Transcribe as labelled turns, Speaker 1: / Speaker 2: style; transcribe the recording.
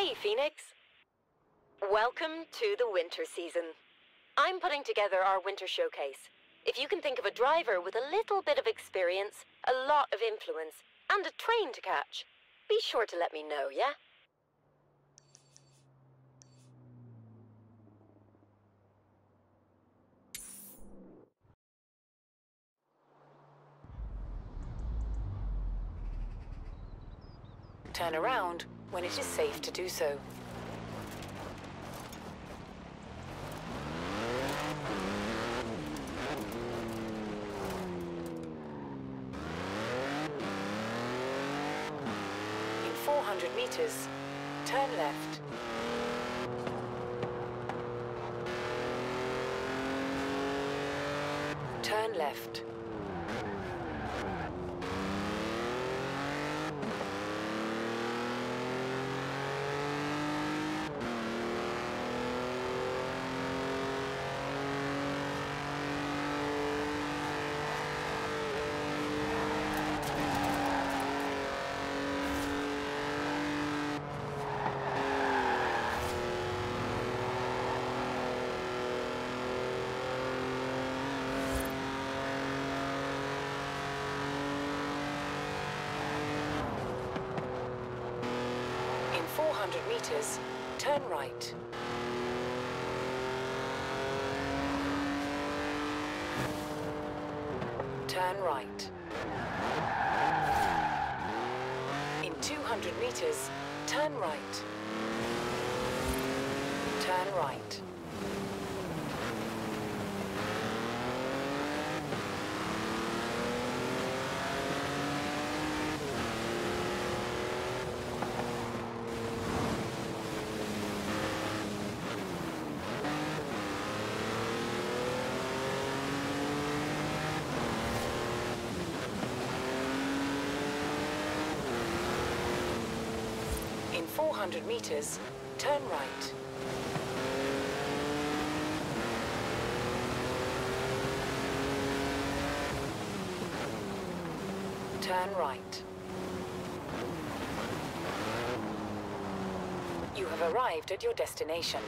Speaker 1: Hey, Phoenix. Welcome to the winter season. I'm putting together our winter showcase. If you can think of a driver with a little bit of experience, a lot of influence, and a train to catch, be sure to let me know, yeah?
Speaker 2: Turn around when it is safe to do so. In 400 meters, turn left. Turn left. In 400 meters, turn right. Turn right. In 200 meters, turn right. Turn right. In 400 meters, turn right. Turn right. You have arrived at your destination.